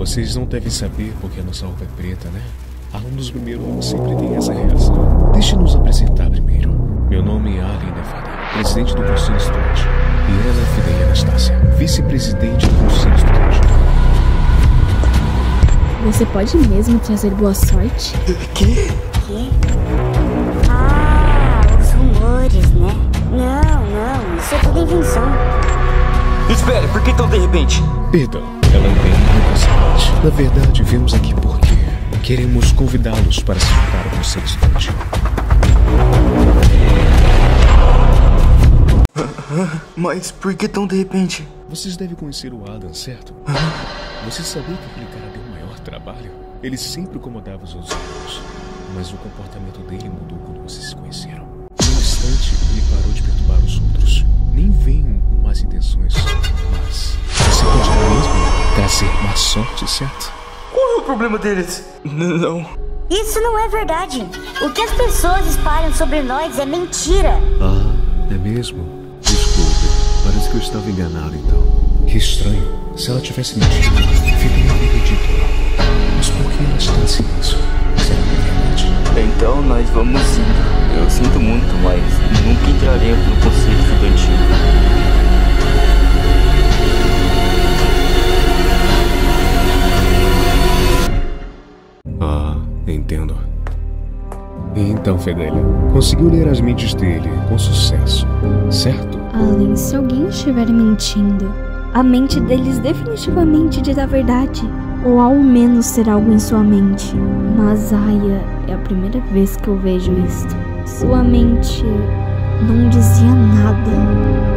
Vocês não devem saber porque a nossa roupa é preta, né? Alunos do primeiro ano sempre têm essa reação. Deixe-nos apresentar primeiro. Meu nome é Ali Nefari, presidente do Conselho Estudante. E ela é Fidei Anastácia, vice-presidente do Conselho Estudante. Você pode mesmo trazer boa sorte? Quê? Os rumores, né? Não, isso é tudo invenção. Espera, por que tão de repente? Perdão, ela é bem inocente. Na verdade, viemos aqui porque queremos convidá-los para se juntar ao Conselho Estudante. Mas por que tão de repente? Vocês devem conhecer o Adam, certo? Você sabia que aquele cara deu o maior trabalho? Ele sempre incomodava os outros alunos, mas o comportamento dele mudou quando vocês se conheceram. Num instante, ele parou de perturbar os outros. Nem veio com más intenções, mas você pode mesmo trazer má sorte, certo? Qual é o problema deles? Não. Isso não é verdade. O que as pessoas espalham sobre nós é mentira. Ah, é mesmo? Desculpe, parece que eu estava enganado então. Que estranho. Se ela tivesse mentido, ficaria ridículo. Mas por que ela está assim isso? Será que é verdade? Então nós vamos indo. Eu sinto muito, mas nunca entraremos no Conselho Estudantil. Ah, entendo. Então, Fedelha, conseguiu ler as mentes dele com sucesso, certo? Além, se alguém estiver mentindo, a mente deles definitivamente diz a verdade. Ou ao menos ter algo em sua mente. Mas Aya, é a primeira vez que eu vejo isto. Sua mente não dizia nada.